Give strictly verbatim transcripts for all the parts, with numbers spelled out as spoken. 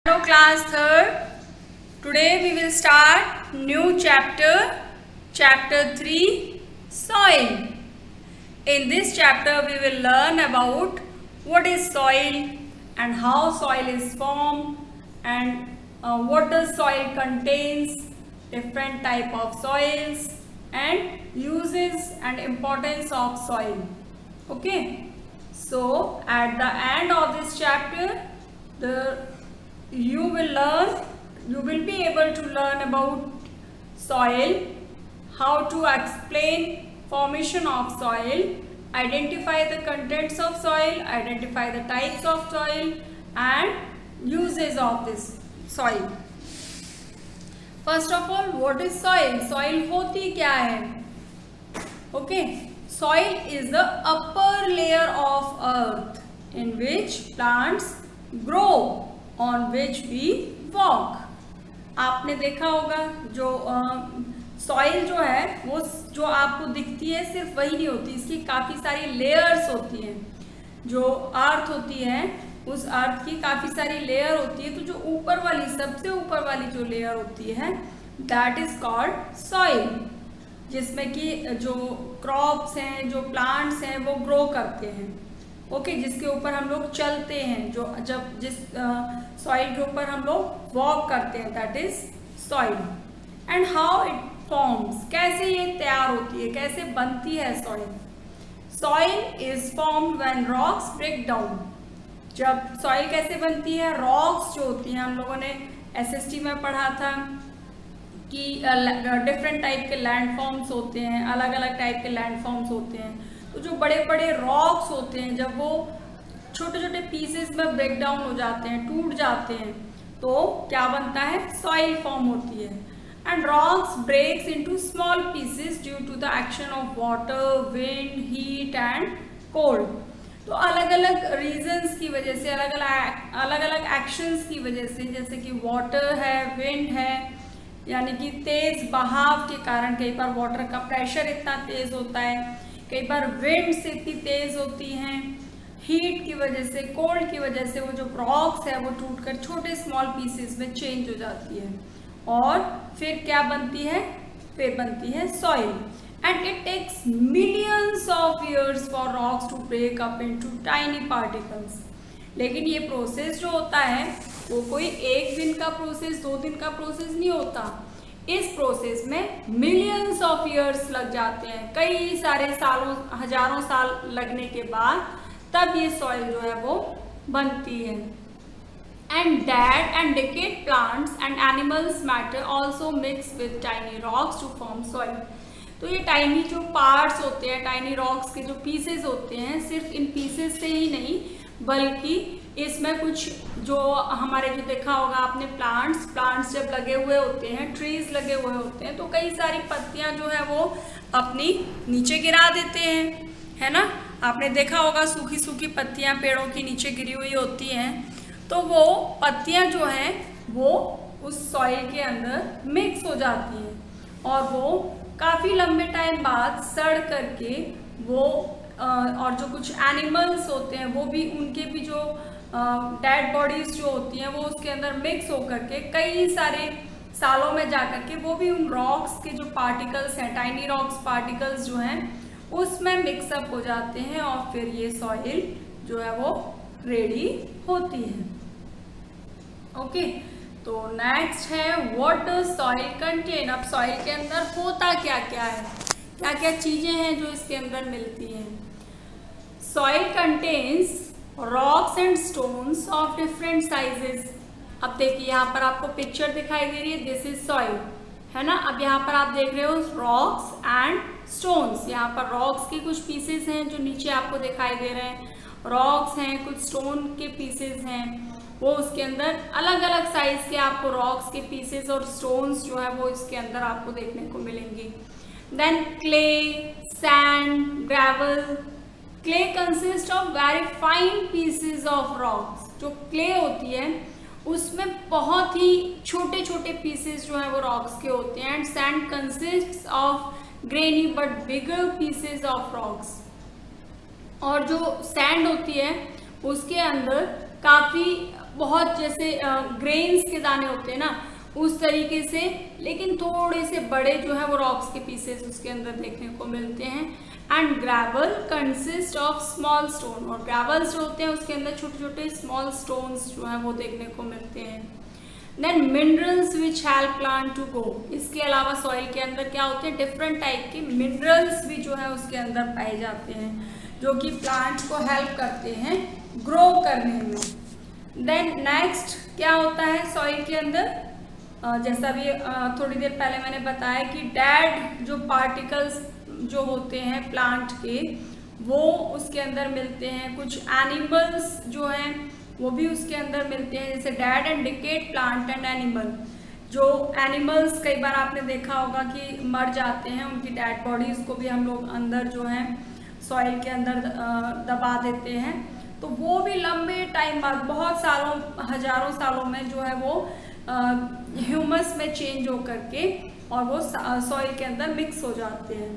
Hello class third. Today we will start new chapter, chapter three, soil. In this chapter we will learn about what is soil and how soil is formed and uh, what the soil contains, different type of soils and uses and importance of soil. Okay. So at the end of this chapter, the you will learn, you will be able to learn about soil, how to explain formation of soil, identify the contents of soil, identify the types of soil and uses of this soil. First of all, what is soil? Soil होती क्या है? Okay, soil is the upper layer of earth in which plants grow, on which we walk. आपने देखा होगा जो soil जो है वो जो आपको दिखती है सिर्फ वही नहीं होती, इसकी काफ़ी सारी लेयर्स होती हैं. जो अर्थ होती है उस अर्थ की काफ़ी सारी लेयर होती है. तो जो ऊपर वाली सबसे ऊपर वाली जो लेयर होती है दैट इज कॉल्ड सॉइल, जिसमें कि जो क्रॉप्स हैं, जो प्लांट्स हैं वो ग्रो करते हैं. ओके okay, जिसके ऊपर हम लोग चलते हैं, जो जब जिस सॉइल के ऊपर हम लोग वॉक करते हैं that is soil. And how it forms, कैसे ये तैयार होती है, कैसे बनती है soil. Soil is formed when rocks break down. जब सॉइल कैसे बनती है, रॉक्स जो होती हैं, हम लोगों ने एसएसटी में पढ़ा था कि डिफरेंट टाइप के लैंडफॉर्म्स होते हैं, अलग अलग टाइप के लैंडफॉर्म्स होते हैं. तो जो बड़े बड़े रॉक्स होते हैं जब वो छोटे छोटे पीसेस में ब्रेक डाउन हो जाते हैं, टूट जाते हैं, तो क्या बनता है, सॉइल फॉर्म होती है. And rocks breaks into small pieces due to the action of water, wind, heat and cold. तो अलग अलग रीजंस की वजह से, अलग अलग अलग अलग एक्शंस की वजह से, जैसे कि वाटर है, विंड है, यानी कि तेज बहाव के कारण कई बार वाटर का प्रेशर इतना तेज होता है, कई बार विंड्स इतनी तेज होती हैं, हीट की वजह से, कोल्ड की वजह से वो जो रॉक्स है वो टूटकर छोटे स्मॉल पीसेस में चेंज हो जाती है. और फिर क्या बनती है, फिर बनती है soil. And it takes millions of years for rocks to break up into tiny particles. लेकिन ये प्रोसेस जो होता है वो कोई एक दिन का प्रोसेस, दो दिन का प्रोसेस नहीं होता. इस प्रोसेस में मिलियंस ऑफ ईयर्स लग जाते हैं, कई सारे सालों, हजारों साल लगने के बाद तब ये सॉइल जो है वो बनती है. And dead and decayed plants and animals matter also mix with tiny rocks to form soil. तो ये टाइनी जो पार्ट्स होते हैं, टाइनी रॉक्स के जो पीसेस होते हैं, सिर्फ इन पीसेस से ही नहीं बल्कि इसमें कुछ जो हमारे जो देखा होगा आपने प्लांट्स प्लांट्स जब लगे हुए होते हैं, ट्रीज लगे हुए होते हैं, तो कई सारी पत्तियां जो है वो अपनी नीचे गिरा देते हैं, है ना. आपने देखा होगा सूखी सूखी पत्तियां पेड़ों की नीचे गिरी हुई होती हैं. तो वो पत्तियां जो हैं वो उस सॉइल के अंदर मिक्स हो जाती हैं और वो काफ़ी लंबे टाइम बाद सड़ करके वो और जो कुछ एनिमल्स होते हैं वो भी, उनके भी जो डेड बॉडीज जो होती हैं वो उसके अंदर मिक्स होकर के कई सारे सालों में जा कर के वो भी उन रॉक्स के जो पार्टिकल्स हैं, टाइनी रॉक्स पार्टिकल्स जो हैं उसमें मिक्सअप हो जाते हैं और फिर ये सॉइल जो है वो रेडी होती है. ओके, तो नेक्स्ट है व्हाट डज सॉइल कंटेन. अब सॉइल के अंदर होता क्या क्या है, क्या क्या चीज़ें हैं जो इसके अंदर मिलती हैं. Soil contains rocks and stones of different sizes. अब देखिए यहाँ पर आपको पिक्चर दिखाई दे रही है, दिस इज सॉइल, है ना. अब यहाँ पर आप देख रहे हो रॉक्स एंड स्टोन्स. यहाँ पर रॉक्स के कुछ पीसेस हैं जो नीचे आपको दिखाई दे रहे हैं, रॉक्स हैं, कुछ स्टोन के पीसेस हैं, वो उसके अंदर अलग अलग साइज के आपको रॉक्स के पीसेस और स्टोन्स जो है वो इसके अंदर आपको देखने को मिलेंगे. Then clay, sand, gravel. Clay consist of very fine pieces of rocks. जो क्ले होती है उसमें बहुत ही छोटे छोटे पीसेस जो है वो रॉक्स के होते हैं. And sand consist of grainy but bigger pieces of rocks. और जो सैंड होती है उसके अंदर काफ़ी बहुत जैसे ग्रेन्स के दाने होते हैं ना, उस तरीके से, लेकिन थोड़े से बड़े जो है वो रॉक्स के पीसेस उसके अंदर देखने को मिलते हैं। And gravel consist of small stone, और ग्रेवल्स जो होते हैं उसके अंदर छोटे छोटे स्मॉल स्टोन्स जो है वो देखने को मिलते हैं। Then minerals which help plant to grow, इसके अलावा सॉइल के अंदर क्या होते हैं, डिफरेंट टाइप के मिनरल्स भी जो है उसके अंदर पाए जाते हैं जो कि प्लांट को हेल्प करते हैं ग्रो करने में। देन नेक्स्ट क्या होता है सॉइल के अंदर, जैसा भी थोड़ी देर पहले मैंने बताया कि डेड जो पार्टिकल्स जो होते हैं प्लांट के वो उसके अंदर मिलते हैं। कुछ एनिमल्स जो हैं वो भी उसके अंदर मिलते हैं, जैसे dead and decayed plant and animal. जो एनिमल्स कई बार आपने देखा होगा कि मर जाते हैं, उनकी डेड बॉडीज को भी हम लोग अंदर जो है सॉइल के अंदर दबा देते हैं, तो वो भी लंबे टाइम बाद बहुत सालों हजारों सालों में जो है वो ह्यूमस में चेंज हो करके और वो सॉइल के अंदर मिक्स हो जाते हैं।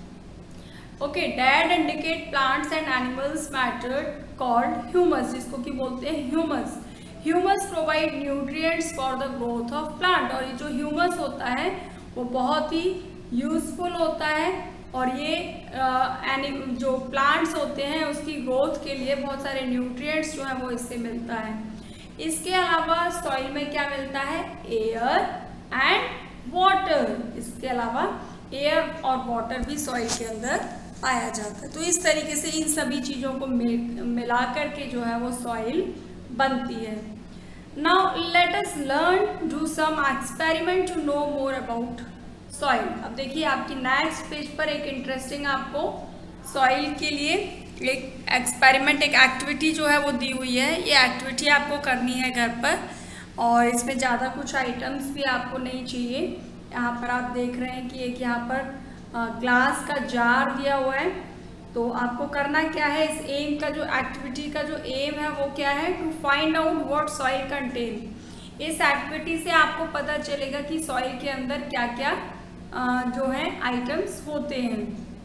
Okay, dead and decayed plants and animals matter called humus, जिसको कि बोलते हैं humus. Humus provide nutrients for the growth of plant, और ये जो ह्यूमस होता है वो बहुत ही यूजफुल होता है और ये एनि जो प्लांट्स होते हैं उसकी ग्रोथ के लिए बहुत सारे न्यूट्रिएंट्स जो है वो इससे मिलता है। इसके अलावा सॉइल में क्या मिलता है, एयर एंड वाटर। इसके अलावा एयर और वाटर भी सॉइल के अंदर पाया जाता है। तो इस तरीके से इन सभी चीज़ों को मिल मिला करके जो है वो सॉइल बनती है। Now let us learn do some experiment to know more about soil. अब देखिए आपकी नेक्स्ट पेज पर एक इंटरेस्टिंग आपको सॉइल के लिए एक एक्सपेरिमेंट, एक एक्टिविटी जो है वो दी हुई है। ये एक्टिविटी आपको करनी है घर पर, और इसमें ज़्यादा कुछ आइटम्स भी आपको नहीं चाहिए। यहाँ पर आप देख रहे हैं कि एक यहाँ पर ग्लास का जार दिया हुआ है। तो आपको करना क्या है, इस एम का जो एक्टिविटी का जो एम है वो क्या है, to find out what soil contain. इस एक्टिविटी से आपको पता चलेगा कि सॉइल के अंदर क्या क्या जो है आइटम्स होते हैं।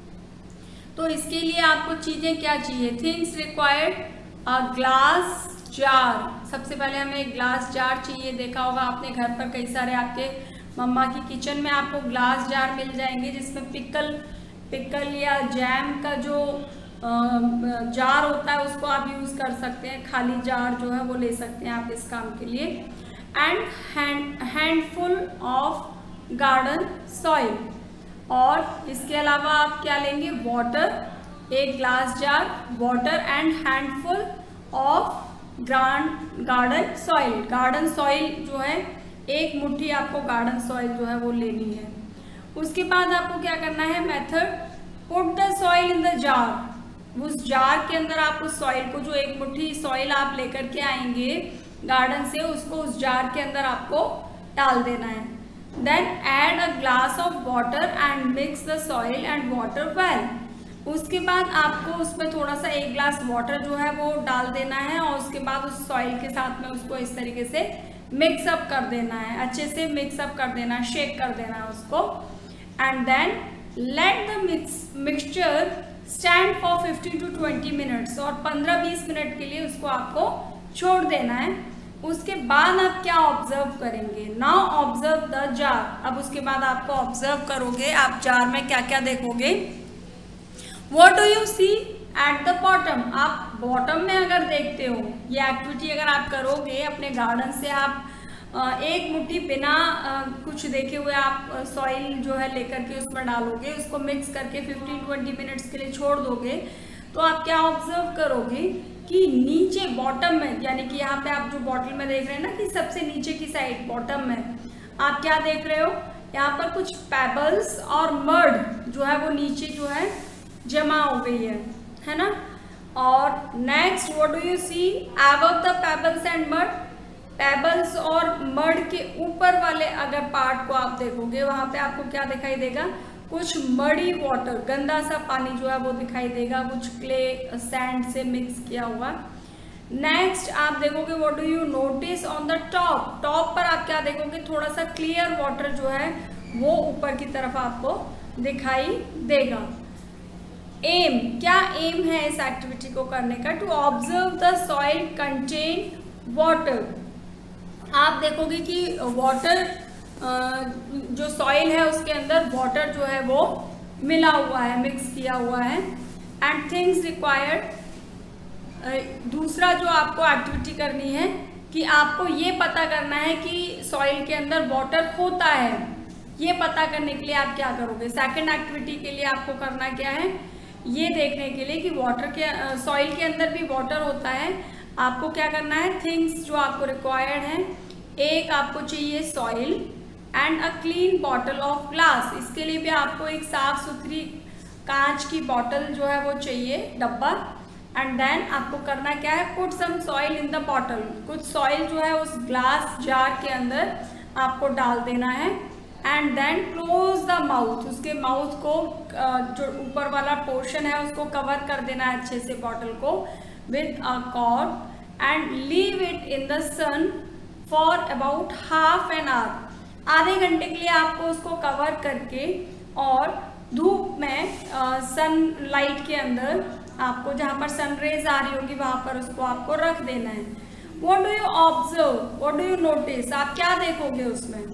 तो इसके लिए आपको चीज़ें क्या चाहिए, थिंग्स रिक्वायर्ड, ग्लास जार। सबसे पहले हमें एक ग्लास जार चाहिए। देखा होगा आपने घर पर कई सारे आपके मम्मा की किचन में आपको ग्लास जार मिल जाएंगे जिसमें पिकल पिकल या जैम का जो जार होता है उसको आप यूज़ कर सकते हैं। खाली जार जो है वो ले सकते हैं आप इस काम के लिए। And hand handful of garden soil, और इसके अलावा आप क्या लेंगे, वाटर, एक glass jar, water and handful of ground garden soil. Garden soil जो है एक मुट्ठी आपको गार्डन सॉइल जो है वो लेनी है। उसके बाद आपको क्या करना है, method, put the soil in the jar. उस जार के अंदर आप उस सॉइल को, जो एक मुट्ठी सॉइल आप लेकर के आएंगे गार्डन से, उसको उस जार के अंदर आपको डाल देना है। Then add a glass of water and mix the soil and water well. उसके बाद आपको उसमें थोड़ा सा एक ग्लास वाटर जो है वो डाल देना है, और उसके बाद उस सॉइल के साथ में उसको इस तरीके से मिक्सअप कर देना है, अच्छे से मिक्सअप कर देना है, शेक कर देना है उसको। And then let the mix mixture stand for fifteen to twenty minutes, और पंद्रह बीस मिनट के लिए उसको आपको छोड़ देना है। उसके बाद आप क्या ऑब्जर्व करेंगे, नाउ ऑब्जर्व द जार। अब उसके बाद आपको ऑब्जर्व करोगे, आप जार में क्या क्या देखोगे। What do you see at the bottom. आप बॉटम में अगर देखते हो, ये एक्टिविटी अगर आप करोगे अपने गार्डन से, आप एक मुट्ठी बिना कुछ देखे हुए आप सॉइल जो है लेकर के उसमें डालोगे, उसको मिक्स करके फिफ्टीन ट्वेंटी मिनट्स के लिए छोड़ दोगे, तो आप क्या ऑब्जर्व करोगे कि नीचे बॉटम में, यानी कि यहाँ पे आप जो बॉटल में देख रहे हैं ना कि सबसे नीचे की साइड बॉटम में आप क्या देख रहे हो, यहाँ पर कुछ पेबल्स और मड जो है वो नीचे जो है जमा हो गई है, है ना। और next what do you see above the pebbles and mud. Pebbles और मड के ऊपर वाले अगर पार्ट को आप देखोगे, वहां पे आपको क्या दिखाई देगा, कुछ मडी वाटर, गंदा सा पानी जो है वो दिखाई देगा, कुछ क्ले सैंड से मिक्स किया हुआ। नेक्स्ट आप देखोगे what do you notice on the top. Top पर आप क्या देखोगे, थोड़ा सा क्लियर वाटर जो है वो ऊपर की तरफ आपको दिखाई देगा। एम, क्या एम है इस एक्टिविटी को करने का? To observe the soil contain water. आप देखोगे कि वाटर, जो सॉइल है उसके अंदर वाटर जो है वो मिला हुआ है, मिक्स किया हुआ है। एंड थिंग्स रिक्वायर्ड, दूसरा जो आपको एक्टिविटी करनी है कि आपको ये पता करना है कि सॉइल के अंदर वाटर होता है। ये पता करने के लिए आप क्या करोगे? सेकंड एक्टिविटी के लिए आपको करना क्या है? ये देखने के लिए कि वाटर के सॉइल के अंदर भी वाटर होता है, आपको क्या करना है? थिंग्स जो आपको रिक्वायर्ड हैं, एक आपको चाहिए soil and a clean bottle of glass. इसके लिए भी आपको एक साफ सुथरी कांच की बॉटल जो है वो चाहिए, डब्बा। एंड देन आपको करना क्या है? Put some soil in the bottle. कुछ सॉइल जो है उस ग्लास जार के अंदर आपको डाल देना है। And then close the mouth, उसके माउथ को जो ऊपर वाला पोर्शन है उसको कवर कर देना है अच्छे से बॉटल को with a cord and leave it in the sun for about half an hour. आधे घंटे के लिए आपको उसको कवर करके और धूप में सन लाइट के अंदर आपको जहाँ पर सनरेज आ रही होगी वहाँ पर उसको आपको रख देना है। What do you observe, what do you notice? आप क्या देखोगे उसमें?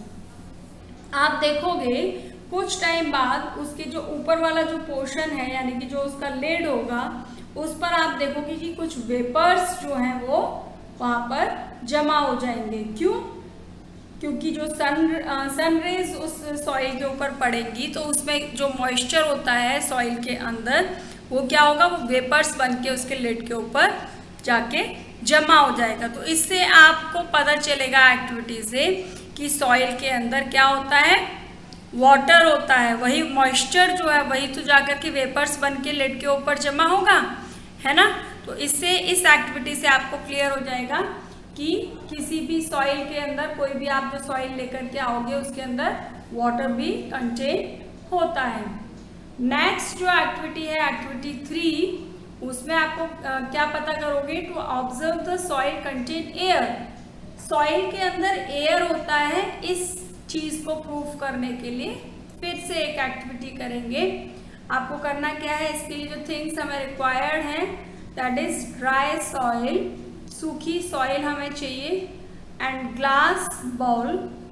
आप देखोगे कुछ टाइम बाद उसके जो ऊपर वाला जो पोर्शन है यानी कि जो उसका लेड होगा उस पर आप देखोगे कि कुछ वेपर्स जो हैं वो वहाँ पर जमा हो जाएंगे। क्यों? क्योंकि जो सन सनरेज उस सॉइल के ऊपर पड़ेंगी तो उसमें जो मॉइस्चर होता है सॉइल के अंदर वो क्या होगा? वो वेपर्स बन के उसके लिड के ऊपर जाके जमा हो जाएगा। तो इससे आपको पता चलेगा एक्टिविटी से कि सॉइल के अंदर क्या होता है? वाटर होता है। वही मॉइस्चर जो है वही तो जाकर के वेपर्स बन के लिड के ऊपर जमा होगा, है ना। तो इससे इस एक्टिविटी से आपको क्लियर हो जाएगा कि किसी भी सॉइल के अंदर कोई भी आप जो सॉइल लेकर के आओगे उसके अंदर वाटर भी कंटेन होता है। नेक्स्ट जो एक्टिविटी है एक्टिविटी थ्री, उसमें आपको आ, क्या पता करोगे? To observe the soil contain air. Soil के अंदर एयर होता है, इस चीज को प्रूफ करने के लिए फिर से एक एक्टिविटी करेंगे। आपको करना क्या है? इसके लिए जो थिंग्स हमें रिक्वायर्ड हैं दैट इज ड्राई सॉइल, सूखी सॉइल हमें चाहिए, and glass bowl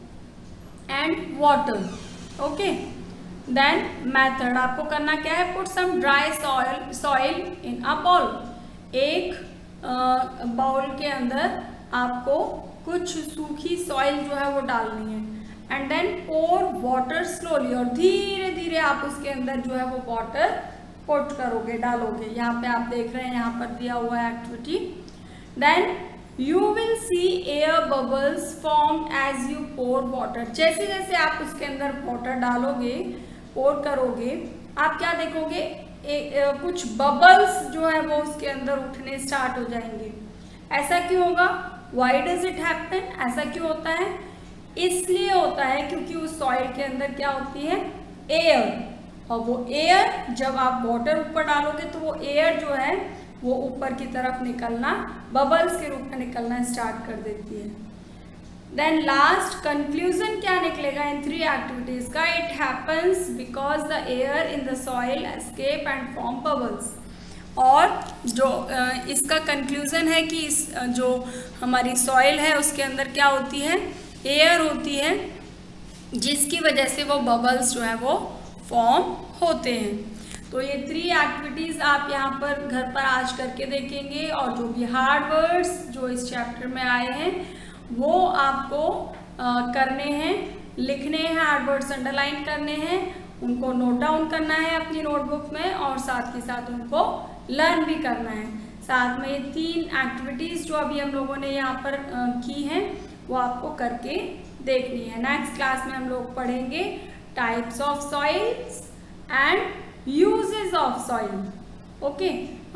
and water. Okay, then method आपको करना क्या है? Put some dry soil soil in a bowl. एक बाउल के अंदर आपको कुछ सूखी सॉइल जो है वो डालनी है and then pour water slowly, और धीरे धीरे आप उसके अंदर जो है वो वाटर पुट करोगे, डालोगे। यहाँ पे आप देख रहे हैं यहाँ पर दिया हुआ है activity. Then you will see air bubbles form as you pour water. जैसे जैसे आप उसके अंदर वाटर डालोगे, पोर करोगे, आप क्या देखोगे? ए, ए, कुछ बबल्स जो है वो उसके अंदर उठने स्टार्ट हो जाएंगे। ऐसा क्यों होगा? Why does it happen? ऐसा क्यों होता है? इसलिए होता है क्योंकि उस सॉइल के अंदर क्या होती है? एयर। और वो एयर जब आप वाटर ऊपर डालोगे तो वो एयर जो है वो ऊपर की तरफ निकलना, बबल्स के रूप में निकलना स्टार्ट कर देती है। देन लास्ट कंक्लूजन क्या निकलेगा इन थ्री एक्टिविटीज का? It happens because the air in the soil escape and form bubbles. और जो इसका कंक्लूजन है कि इस जो हमारी सॉइल है उसके अंदर क्या होती है? एयर होती है, जिसकी वजह से वो बबल्स जो है वो फॉर्म होते हैं। तो ये थ्री एक्टिविटीज़ आप यहाँ पर घर पर आज करके देखेंगे और जो भी हार्ड वर्ड्स जो इस चैप्टर में आए हैं वो आपको आ, करने हैं, लिखने हैं, हार्ड वर्ड्स अंडरलाइन करने हैं, उनको नोट डाउन करना है अपनी नोटबुक में और साथ के साथ उनको लर्न भी करना है। साथ में ये तीन एक्टिविटीज़ जो अभी हम लोगों ने यहाँ पर आ, की हैं वो आपको करके देखनी है। नेक्स्ट क्लास में हम लोग पढ़ेंगे types of soils and uses of soil. Okay,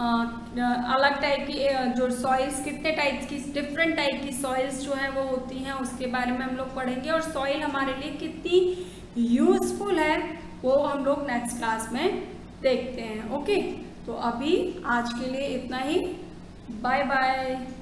अलग टाइप की जो सॉइल्स, कितने टाइप्स की, डिफरेंट टाइप की सॉइल्स जो है वो होती हैं उसके बारे में हम लोग पढ़ेंगे, और सॉइल हमारे लिए कितनी यूजफुल है वो हम लोग नेक्स्ट क्लास में देखते हैं। ओके, तो अभी आज के लिए इतना ही। Bye bye.